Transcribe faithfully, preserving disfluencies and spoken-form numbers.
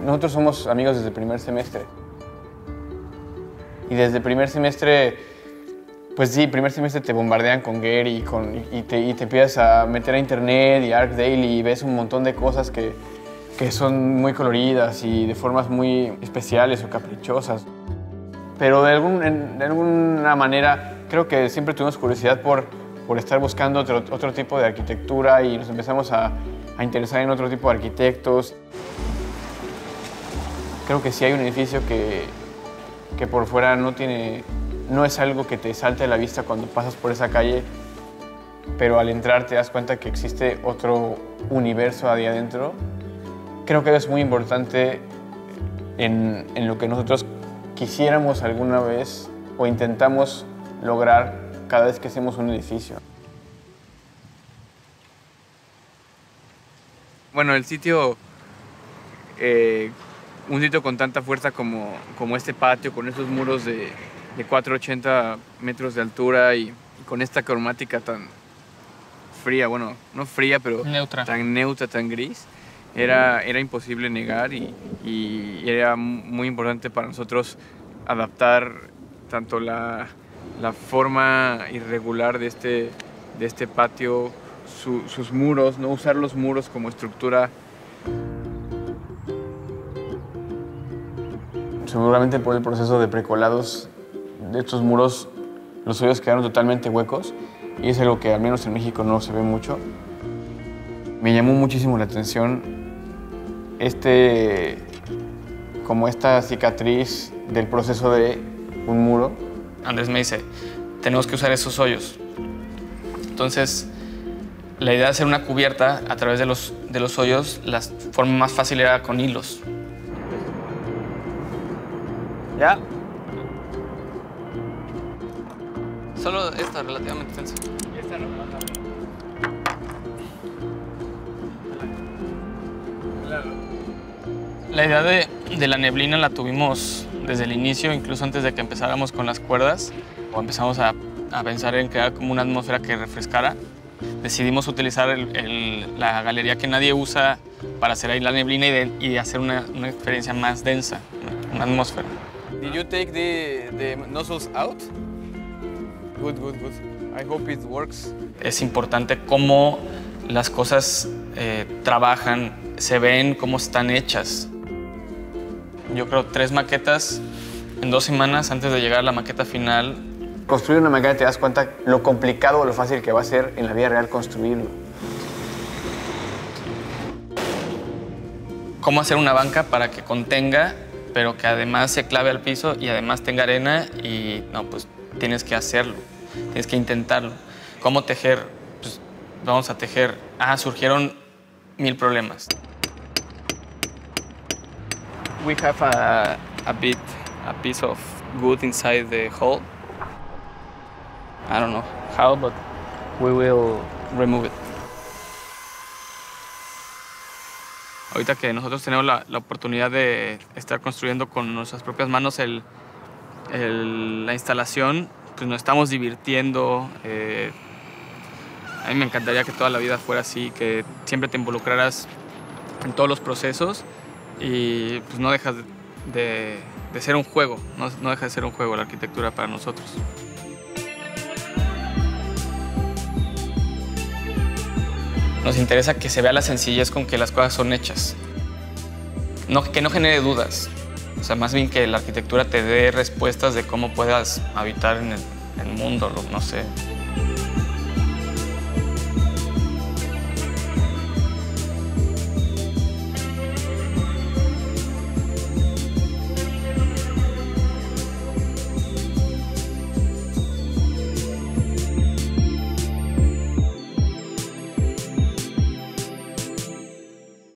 nosotros somos amigos desde el primer semestre. Y desde el primer semestre, pues sí, primer semestre te bombardean con Gary y, con, y, te, y te empiezas a meter a internet y ArcDaily y ves un montón de cosas que, que son muy coloridas y de formas muy especiales o caprichosas. Pero de, algún, en, de alguna manera creo que siempre tuvimos curiosidad por, por estar buscando otro, otro tipo de arquitectura y nos empezamos a, a interesar en otro tipo de arquitectos. Creo que sí hay un edificio que, que por fuera no tiene, no es algo que te salte a la vista cuando pasas por esa calle, pero al entrar te das cuenta que existe otro universo ahí adentro. Creo que es muy importante en, en lo que nosotros quisiéramos alguna vez o intentamos lograr cada vez que hacemos un edificio. Bueno, el sitio, eh, un sitio con tanta fuerza como, como este patio, con esos muros de, de cuatrocientos ochenta metros de altura y, y con esta cromática tan fría, bueno, no fría, pero neutra. tan neutra, tan gris, era, era imposible negar y, y era muy importante para nosotros adaptar tanto la, la forma irregular de este, de este patio, su, sus muros, no usar los muros como estructura. Seguramente por el proceso de precolados de estos muros, los hoyos quedaron totalmente huecos y es algo que al menos en México no se ve mucho. Me llamó muchísimo la atención este, como esta cicatriz del proceso de un muro. Andrés me dice, tenemos que usar esos hoyos. Entonces, la idea de hacer una cubierta a través de los, de los hoyos, la forma más fácil era con hilos. ¿Ya? Solo esta, relativamente tensa. Esta no. La idea de, de la neblina la tuvimos desde el inicio, incluso antes de que empezáramos con las cuerdas, o empezamos a, a pensar en crear como una atmósfera que refrescara. Decidimos utilizar el, el, la galería que nadie usa para hacer ahí la neblina y, de, y hacer una, una experiencia más densa, una, una atmósfera. Did you take the, the nozzles out? Good, good, good. I hope it works. Es importante cómo las cosas eh, trabajan, se ven, cómo están hechas. Yo creo tres maquetas en dos semanas antes de llegar a la maqueta final. Construir una maqueta te das cuenta lo complicado o lo fácil que va a ser en la vida real construirlo. Cómo hacer una banca para que contenga, pero que además se clave al piso y además tenga arena y no, pues tienes que hacerlo, tienes que intentarlo. ¿Cómo tejer? Pues vamos a tejer. Ah, surgieron mil problemas. We have a, a bit, a piece of wood inside the hole. I don't know how, but we will remove it. Ahorita que nosotros tenemos la, la oportunidad de estar construyendo con nuestras propias manos el, el, la instalación, pues nos estamos divirtiendo. Eh, a mí me encantaría que toda la vida fuera así, que siempre te involucraras en todos los procesos y pues no dejas de, de ser un juego, no, no deja de ser un juego la arquitectura para nosotros. Nos interesa que se vea la sencillez con que las cosas son hechas. No, que no genere dudas. O sea, más bien que la arquitectura te dé respuestas de cómo puedas habitar en el, en el mundo, no sé.